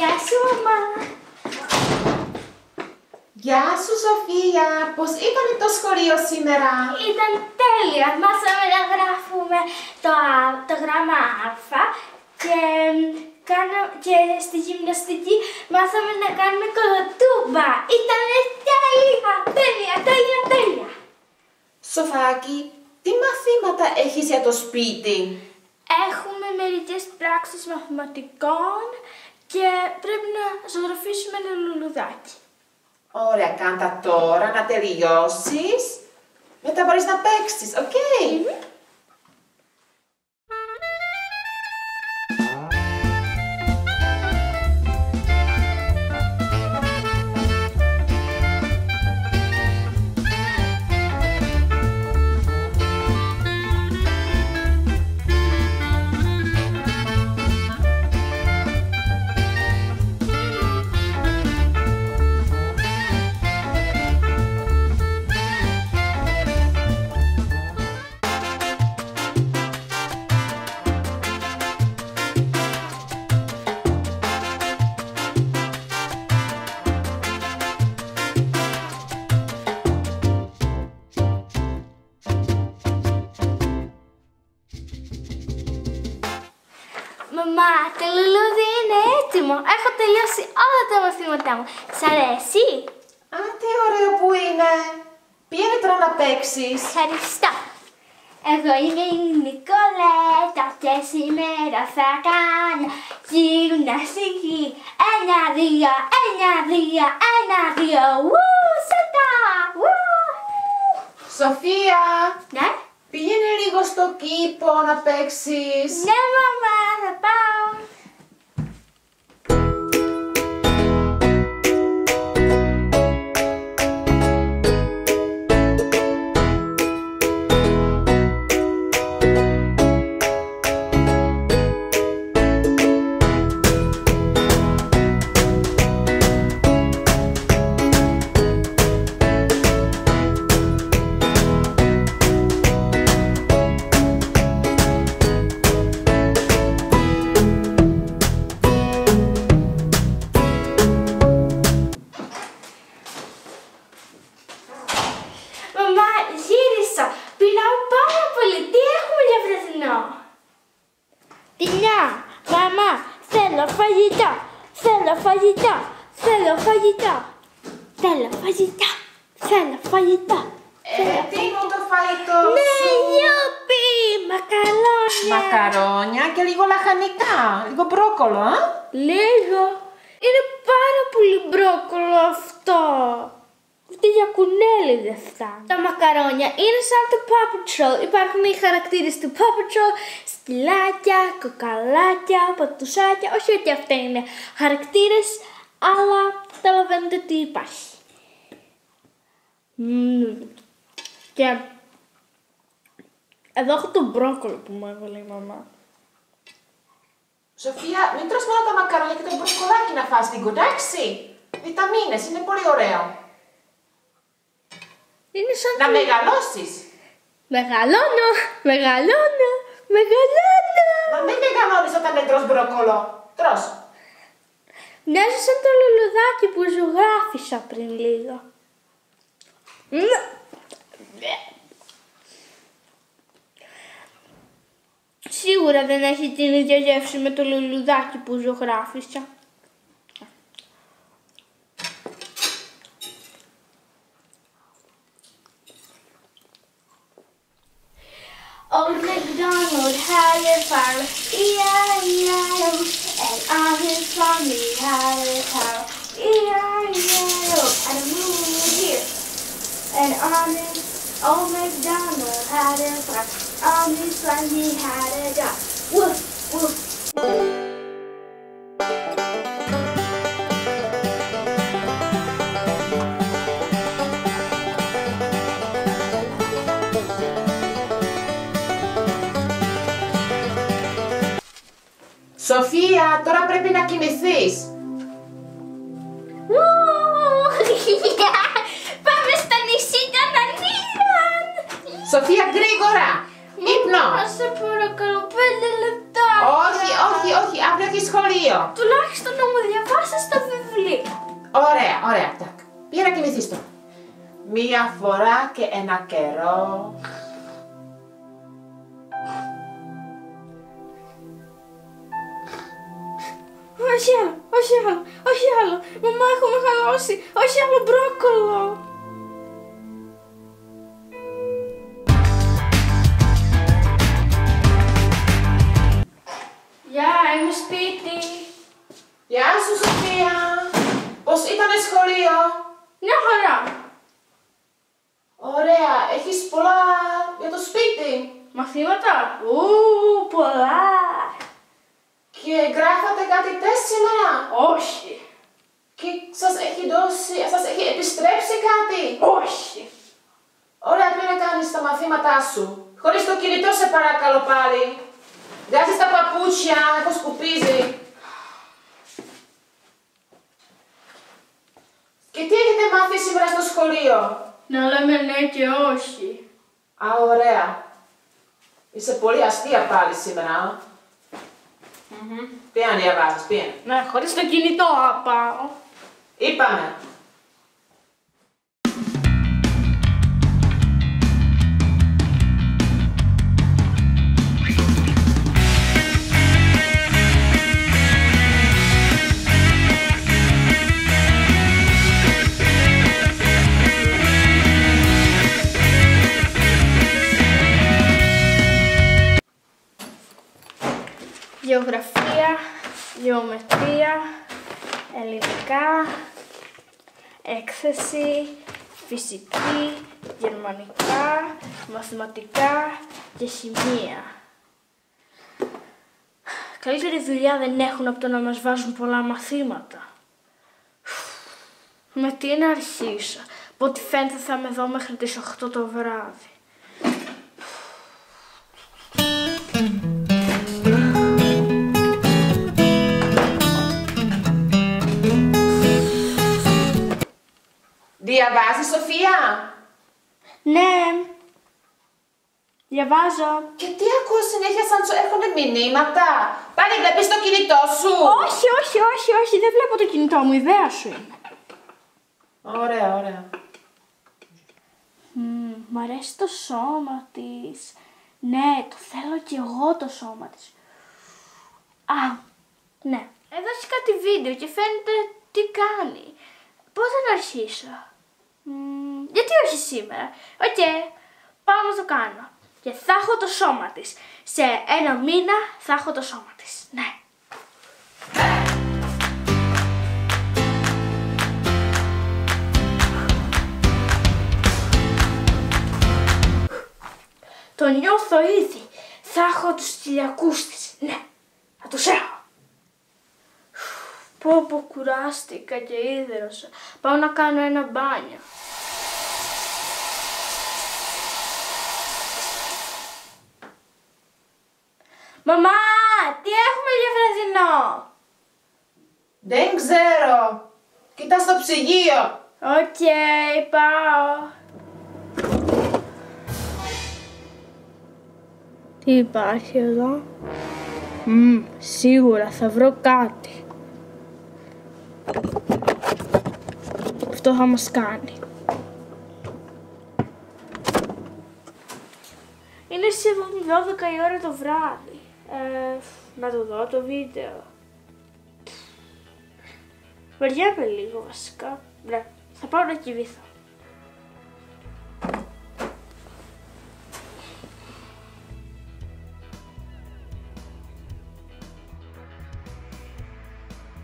Γεια σου, μαμά. Γεια σου, Σοφία. Πώς ήταν το σχολείο σήμερα? Ήταν τέλεια. Μάθαμε να γράφουμε το γράμμα Α και στη γυμναστική μάθαμε να κάνουμε κολοτούμπα. Ήταν τέλεια. Σοφάκι, τι μαθήματα έχεις για το σπίτι? Έχουμε μερικές πράξεις μαθηματικών και πρέπει να ζωγραφίσουμε ένα λουλουδάκι. Ωραία, κάντα τώρα να τελειώσεις. Μετά μπορείς να παίξεις, οκ? Μαμά, το λουλούδι είναι έτοιμο. Έχω τελειώσει όλα τα μαθήματά μου. Σ' αρέσει? Α, τι ωραίο που είναι. Πήγαινε τώρα να παίξεις. Ευχαριστώ. Εγώ είμαι η Νικολέτα και σήμερα θα κάνω γυμναστική. 1, 2, 1, 2, 1, 2. Σωτά! Σοφία! Ναι? Πήγαινε λίγο στο κήπο να παίξεις. Ναι, μαμά, θα πάω. Μαμά, γύρισα. Πεινάω πάρα πολύ. Τι έχουμε για βραδινό? Τινιά, μαμά, θέλω φαγητά. Θέλω φαγητά. Θέλω φαγητά. Θέλω φαγητά. Θέλω φαγητά. Τι είναι το φαγητό Ναι, σου? γιούπι, μακαρόνια. Μακαρόνια και λίγο λαχανικά. Λίγο μπρόκολο, α? Λίγο. Είναι πάρα πολύ μπρόκολο αυτό. Αυτή για κουνέλι δεν φτάνει. Τα μακαρόνια είναι σαν το Paw Patrol. Υπάρχουν οι χαρακτήρες του Paw Patrol, σκυλάκια, κοκαλάκια, πατουσάκια. Όχι ότι αυτά είναι χαρακτήρες, αλλά καταλαβαίνετε τι υπάρχει. Και εδώ έχω το μπρόκολο που μου έβαλε η μαμά. Σοφία, μην τρως μόνο τα μακαρόνια και το μπροσκολάκι να φας λίγο, εντάξει? Βιταμίνες, είναι πολύ ωραίο. Είναι σαν Να μεγαλώσεις. Μεγαλώνω. Μα μην μεγαλώνεις όταν δεν τρως μπρόκολο. Τρως. Μοιάζει σαν το λουλουδάκι που ζωγράφισα πριν λίγο. Σίγουρα δεν έχει την ίδια γεύση με το λουλουδάκι που ζωγράφισα. Old MacDonald had a farm, E-I-E-I-O, and on his farm he had a cow, E-I-E-I-O, and a moon here. And on his old MacDonald had a farm, on his farm he had a dog. Woof, woof. Σοφία, τώρα πρέπει να κοιμηθείς. Πάμε στα νησί των Ανίων. Σοφία, γρήγορα. Ύπνο. Μαμά, σε παρακαλώ, 5 λεπτά. Όχι, αύριο έχει σχολείο. Τουλάχιστον να μου διαβάσεις το βιβλίο. Ωραία, ωραία. Τάκ. Πήγα να κοιμηθείς τώρα. Μία φορά και ένα καιρό. Όχι άλλο, όχι άλλο, όχι άλλο. Μαμά, έχω μεγαλώσει. Όχι άλλο μπρόκολο. Γεια, είμαι σπίτι. Γεια σου, Σοφία. Πώς ήτανε σχολείο? Μια χαρά. Ωραία, έχεις πολλά για το σπίτι. Μαθήματα. Πολλά. Και γράφατε κάτι τεστ σήμερα. Όχι. Και σας έχει επιστρέψει κάτι. Όχι. Ωραία, πρέπει να κάνεις τα μαθήματά σου. Χωρίς το κινητό, σε παρακαλώ πάλι. Βγάζεις τα παπούτσια, έχω σκουπίζει. Και τι έχετε μάθει σήμερα στο σχολείο? Να λέμε ναι και όχι. Α, ωραία. Είσαι πολύ αστεία πάλι σήμερα. Πήγαινε να διαβάζεις, πήγαινε. Ναι, χωρίς το κινητό πάω. Είπαμε. Γεωγραφία, γεωμετρία, ελληνικά, έκθεση, φυσική, γερμανικά, μαθηματικά και χημεία. Καλύτερη δουλειά δεν έχουν από το να μας βάζουν πολλά μαθήματα. Με τι να αρχίσω, από ό,τι φαίνεται θα είμαι εδώ μέχρι τις 8 το βράδυ. Διαβάζεις, Σοφία? Ναι, διαβάζω. Και τι ακούω συνέχεια σαν σου έρχονται μηνύματα? Πάλι βλέπεις το κινητό σου? Όχι, όχι, όχι, όχι, δεν βλέπω το κινητό μου, η ιδέα σου είναι. Ωραία, ωραία. Μ' αρέσει το σώμα της. Ναι, το θέλω κι εγώ το σώμα της. Α, ναι. Εδώ έχει κάτι βίντεο και φαίνεται τι κάνει. Πότε να αρχίσω? Γιατί όχι σήμερα? Οκ, πάω να το κάνω. Και θα έχω το σώμα της. Σε 1 μήνα θα έχω το σώμα της. Ναι. Το νιώθω ήδη. Θα έχω τους κοιλιακούς της. Ναι, θα τους έχω. Πω κουράστηκα και ίδρωσα. Πάω να κάνω ένα μπάνιο. Μαμά, τι έχουμε για βραδινό? Δεν ξέρω. Κοίτα στο ψυγείο. Οκ, πάω. Τι υπάρχει εδώ? Σίγουρα θα βρω κάτι. Αυτό θα μας κάνει. Είναι σχεδόν 12 η ώρα το βράδυ. Να το δω το βίντεο. Βαριέμαι λίγο βασικά. Ναι, θα πάω να κοιμηθώ.